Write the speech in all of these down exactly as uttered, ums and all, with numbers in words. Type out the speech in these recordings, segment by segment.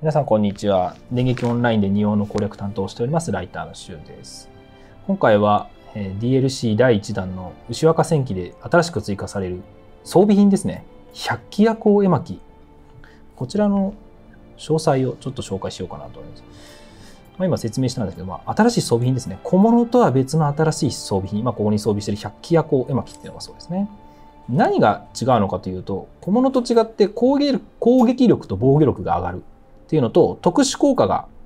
皆さんこんにちは。電撃オンラインで日本の攻略担当をしておりますライターのしゅうです。今回は ディーエルシーだいいちだんの牛若戦記で新しく追加される装備品ですね。百鬼夜行絵巻。こちらの詳細をちょっと紹介しようかなと思います。まあ、今説明したんですけど、まあ、新しい装備品ですね。小物とは別の新しい装備品。まあ、ここに装備している百鬼夜行絵巻っていうのがそうですね。何が違うのかというと、小物と違って攻撃力、攻撃力と防御力が上がるっていうのと、特殊効果が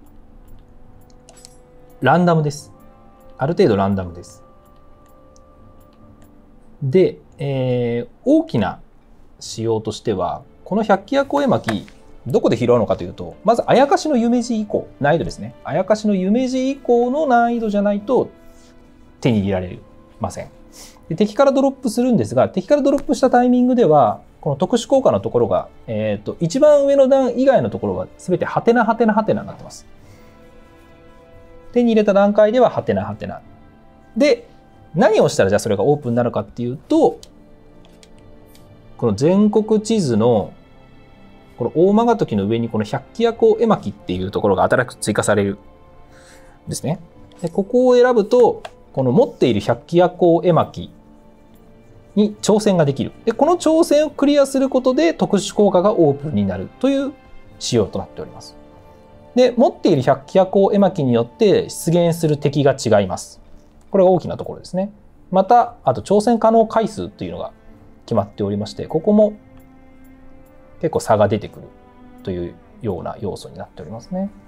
ランダムです。ある程度ランダムです。で、えー、大きな仕様としては、この百鬼夜行絵巻、どこで拾うのかというと、まず、あやかしの夢路以降、難易度ですね。あやかしの夢路以降の難易度じゃないと手に入れられません。で、敵からドロップするんですが、敵からドロップしたタイミングでは、この特殊効果のところが、えっと、一番上の段以外のところは全てハテナハテナハテナになってます。手に入れた段階ではハテナハテナ。で、何をしたらじゃあそれがオープンになるかっていうと、この全国地図のこの大曲時の上にこの百鬼夜行絵巻っていうところが新しく追加されるんですね。で、ここを選ぶと、この持っている百鬼夜行絵巻に挑戦ができる。で、この挑戦をクリアすることで特殊効果がオープンになるという仕様となっております。で、持っている百鬼夜行絵巻によって出現する敵が違います。これが大きなところですね。また、あと挑戦可能回数というのが決まっておりまして、ここも結構差が出てくるというような要素になっておりますね。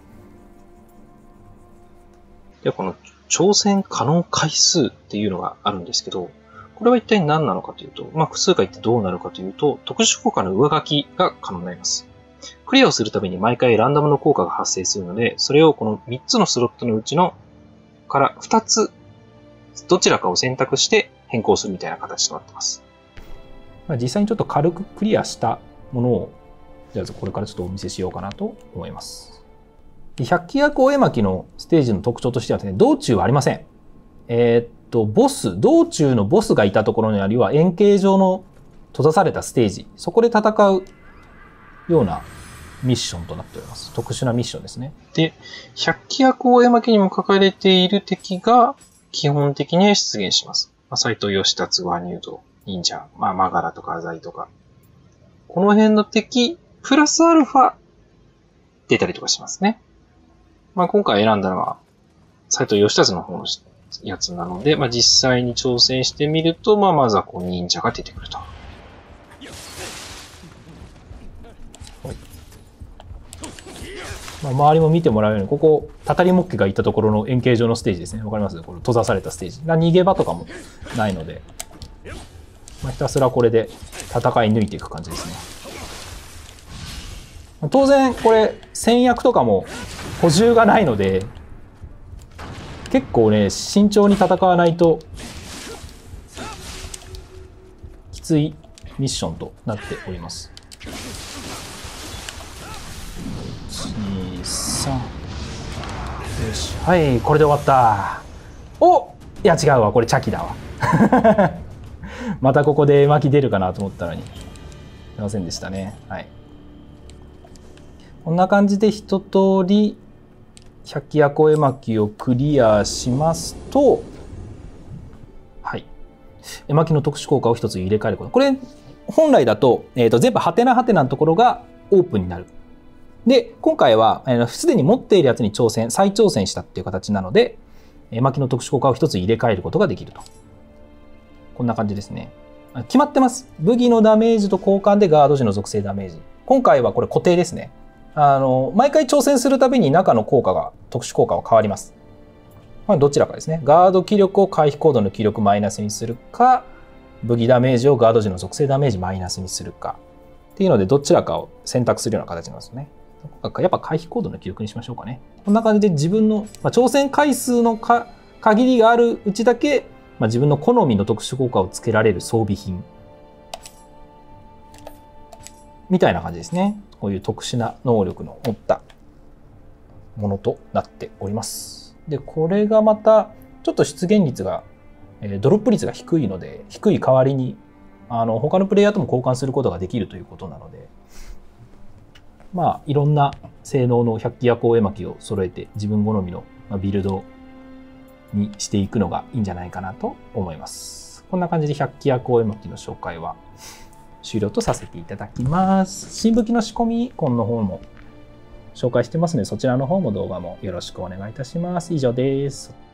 で、この挑戦可能回数っていうのがあるんですけど、これは一体何なのかというと、まあ、複数回ってどうなるかというと、特殊効果の上書きが可能になります。クリアをするために毎回ランダムの効果が発生するので、それをこのみっつのスロットのうちのからふたつ、どちらかを選択して変更するみたいな形となっています。 実際にちょっと軽くクリアしたものを、じゃあこれからちょっとお見せしようかなと思います。百鬼夜行絵巻のステージの特徴としてはですね、道中はありません。えー、っと、ボス、道中のボスがいたところにあるいは円形状の閉ざされたステージ、そこで戦うようなミッションとなっております。特殊なミッションですね。 で、百鬼夜行絵巻にも書かれている敵が基本的には出現します。まあ、斎藤義達、和乳道、忍者、まあ、マガラとかアザイとか。この辺の敵、プラスアルファ出たりとかしますね。まあ、今回選んだのは、斎藤義達の方のやつなので、まあ、実際に挑戦してみると、まあ、まずはこう忍者が出てくると。 まあ、周りも見てもらうように、ここ、たたりもっけがいたところの円形状のステージですね。わかります？これ閉ざされたステージ。逃げ場とかもないので、まあ、ひたすらこれで戦い抜いていく感じですね。当然、これ、戦略とかも補充がないので、結構ね、慎重に戦わないと、きついミッションとなっております。いち、に、さん。よし。はい、これで終わった。お！いや、違うわ。これ、チャキだわ。またここで絵巻出るかなと思ったのに。出ませんでしたね。はい。こんな感じで一通り、百鬼夜行絵巻をクリアしますと、はい。絵巻の特殊効果を一つ入れ替えること。これ、本来だと、えっと、全部ハテナハテナのところがオープンになる。で、今回は、すでに持っているやつに挑戦、再挑戦したっていう形なので、絵巻の特殊効果を一つ入れ替えることができると。こんな感じですね。決まってます。武器のダメージと交換でガード時の属性ダメージ。今回はこれ固定ですね。あの、毎回挑戦するたびに中の効果が、特殊効果は変わります。まあ、どちらかですね。ガード気力を回避コードの気力マイナスにするか、武器ダメージをガード時の属性ダメージマイナスにするか。っていうので、どちらかを選択するような形なんですね。やっぱ回避コードの気力にしましょうかね。こんな感じで自分の、まあ、挑戦回数のか限りがあるうちだけ、まあ、自分の好みの特殊効果をつけられる装備品。みたいな感じですね。こういう特殊な能力の持ったものとなっております。で、これがまたちょっと出現率が、えー、ドロップ率が低いので、低い代わりにあの他のプレイヤーとも交換することができるということなので、 まあいろんな性能の百鬼夜行絵巻を揃えて自分好みのビルドにしていくのがいいんじゃないかなと思います。こんな感じで百鬼夜行絵巻の紹介は終了とさせていただきます。新武器の仕込みコンの方も紹介してますので、そちらの方も動画もよろしくお願いいたします。以上です。